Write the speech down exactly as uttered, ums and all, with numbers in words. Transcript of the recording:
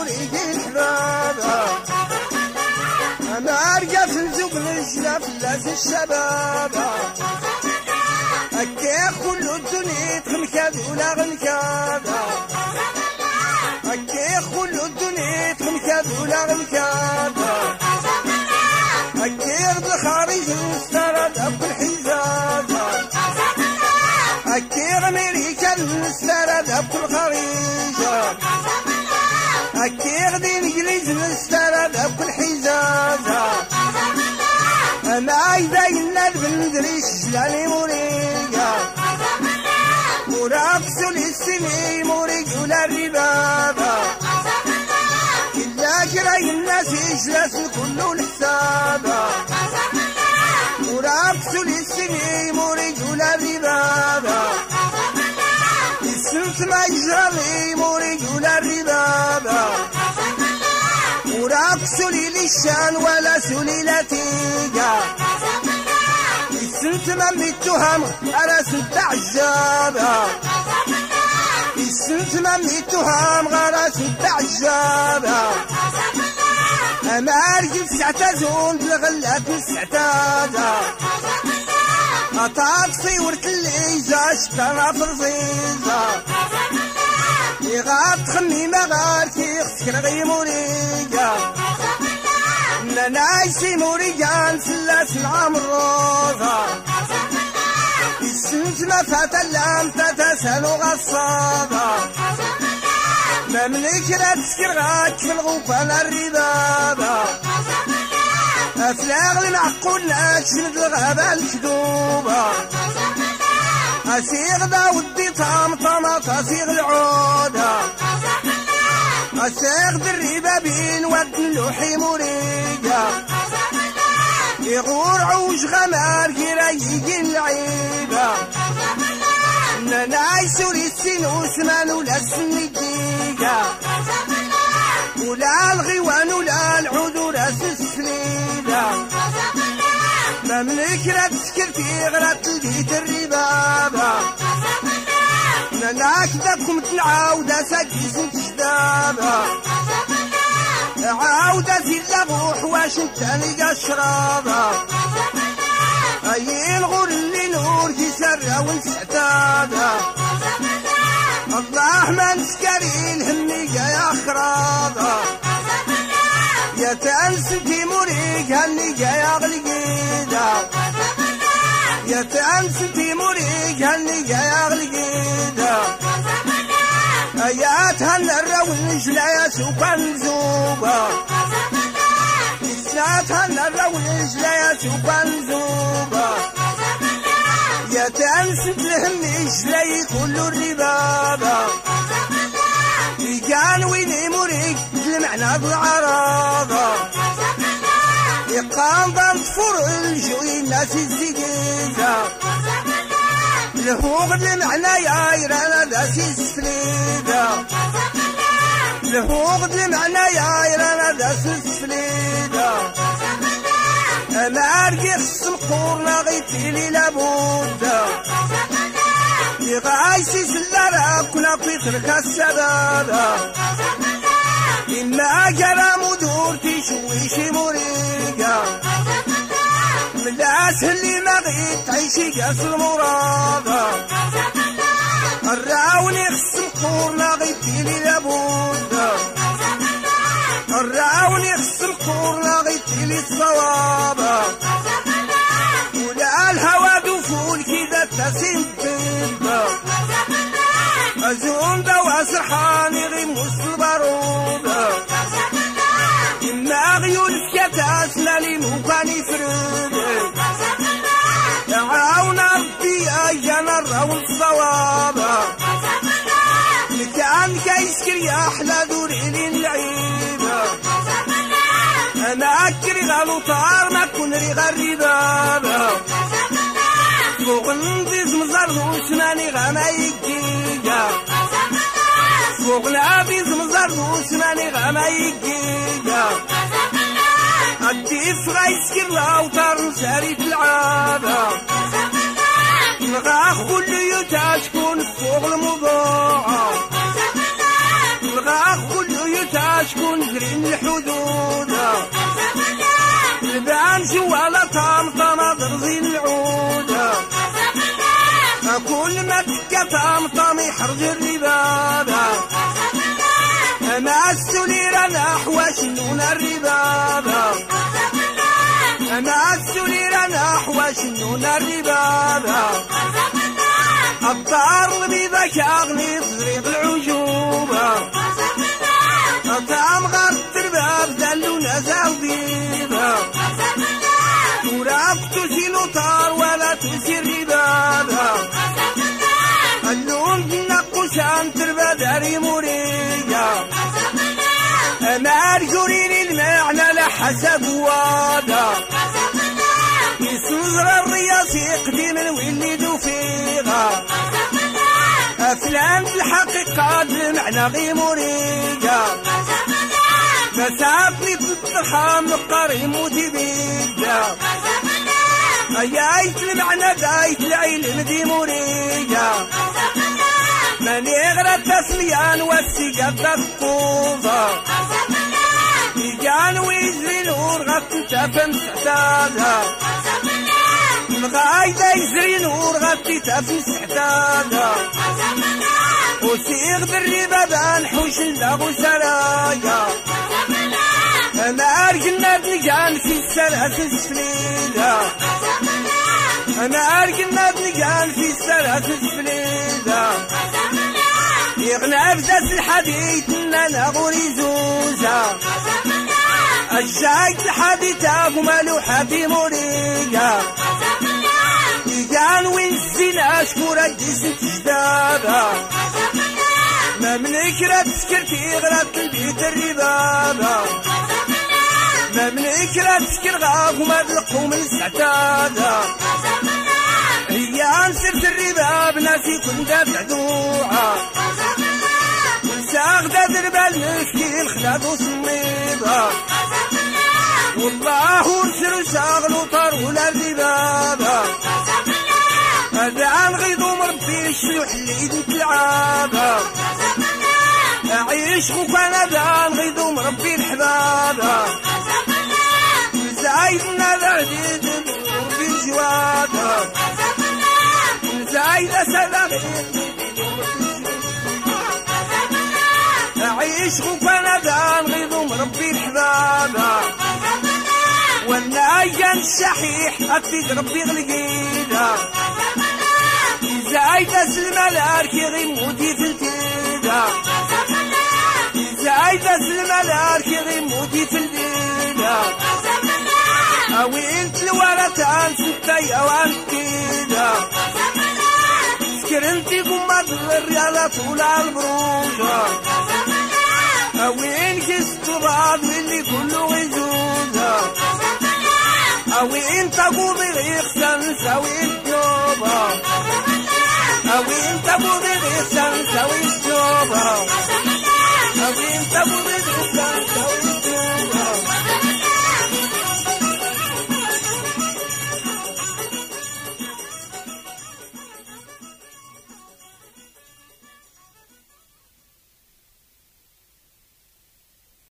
مريد الحباب أنا أرقى في الزوق نجلة في اللاس الشباب أكيخ كل الدنيا تخمكاد ولا غنكاد أكيخ كل الدنيا تخمكاد ولا غنكاد أكيخ بالخارج نسترد أبو الحجاز أكيخ أمريكا نسترد أبو الخارج أكيخ دين إنجليز نسترد أبو الحجاز أنا إذا إلا البندريش جلالي موريقا وراقصوا للسمي موريق ولا الربابة إلا كراي الناس يجلس كله الحسابة وراقصوا للسمي موريق ولا الربابة السنت ما يجري موريق ولا الربابة وراقصوا لي للشان ولا سليلتيقا السنت ما ميتوهم أراس التعجابة السنت ما ميتوهم غراس التعجابة أما أرجل سعتازون بالغلات السعتازة أطاق صيورت الليزة شتنا فرزيزة يغاب تخمي مغار كيخ سكرغي موريقا نايسي موريقا نسلاس العام الروضة السنت ما فات اللام تتسالو غصابة مملك لا تسكر غاك في الغوفان الربابة أفلاغ المعقول ناكشن الغابة الكذوبة أسيغ دا ودي طامطمة أسيغ العودة أسيغ بالربابين ود اللوحي مريقة يغور عوج غمار كرايقي العيبة نايسو للسينوس مان ولا السنيقيقة ولا الغيوان ولا العود ولا السفليدة مملك لا تسكر في غرات البيت الربابة ناك داكم تنعاودة ساكيس نتشدابة عاودة في اللغوح واش انتاني قشرابة اي الغور اللي نور في سرة ونسعتابة الله ما نسكري الهميقة يا خرابة يا تأنسنتي مريق هالنيقة يا غلقيدة يا تأنسنتي مريق هالنيقة يا غلقيدة يا تهنى الرول جلا يا سوبان زوبة يا تهنى الرول جلا يا سوبان زوبة يا تأنسنت الهمي جلاي كل الربابة كان ويني مريق المعنى بالعراضة يقام بانفر الجوي الناس الزقيزة لهوغ المعنى يا يرانا داسي السفليدة لهوغ المعنى يا يرانا داسي السفليدة أما أرقي خصم قورنا غيتيلي لابودة يغايسي سلارا كنا بيترك السبابة إما جرى مدور تشويشي مريقا ملاس اللي ما غيت تعيشي قاس المرابة الراوني خصم قورنا غيتيلي لابودة الراوني خصم قورنا غيتيلي الصوابة ولا الهوا دفول كذا تسيم طيبة أزون دوا سرحاني غي موسل بارودة إما غيول سكتاس لالي موكاني فرد يعاون ربي أيانا الراون الصوابة لكان كيسكر يا أحلى دوري للعيبة أنا أكري غالو طار ما كون ريغا الربابة فوق نضيز مزردوش ماني غاما يكيكا فوق نابيز مزردوش ماني غاما يكيكا الديف غايسكر لاوتار نساري في العابة نغاخ كل يوتا شكون فوق الموضوع نغاخ كل يوتا شكون كل ما تكتم طامي حرج الربابة أما السليرة نحو شنون الربابة أما السليرة نحو شنون الربابة الطار بذاك أغني طريق العجوبة أطعم غير الترباب دلو نزال بيبا وراب تسي لطار ولا تسي الربابة اللون نقوشان تربا داري موريا أما أرجوريني المعنى لحسب وادا يسنزر الرياضي قديم ويلي دو فيها أفلام الحقيقة المعنى غي موريا مسافني بالضخام القريم ودبيجا أيايت المعنى دايت العلم دي موريا من يغرى التسميان والسيقة الطوفة يجان ويجري نور غطي تفهم سحتاها الغايدة يجري نور غطي تفهم سحتاها وسيغ بالربابة نحوش اللغو سرايا أنا أرقنا بلقان في السلاسل سفليلة أنا أرقنا بلقان في السلاسل سفليلة يغنى بذات الحديث إننا غوري زوزة الجايت الحديث أبو مالوحة في موريا يقال وين الزنا شكورة جسد جدابة ما منك لا تسكرتي غرات البيت الربابة ما منك لا تسكر غاف وما تلقوا من السعتادة هي انسرت الرباب ناسي كنت بعدوعة ساغدة دربا المسكين خلاد وصميضة والله ورسل وشاغل وطار ولا الربابة هذا عن غيظو مربي الشلوح اللي ايدي تلعابة أعيش وكان دان غيظو مربي الحبابة زايدنا ذا عديد مربي الجوادة زايدة سدا أعيش وكان دان غيظو مربي الحبابة والنايان الشحيح أكيد ربي غلقيدة زايدة الملارك يغيمودي في الديدة زايدة الملارك يغيمودي في الديدة أوين الورثان ستة يوان كيدا سكرنتي قمت الريالة طول البروجة أوين كستو بعض واللي كله غزوزة أوين تقوضي غيخسن سوي الجوبة أوين تقوضي غيخسن سوي الجوبة أوين تقوضي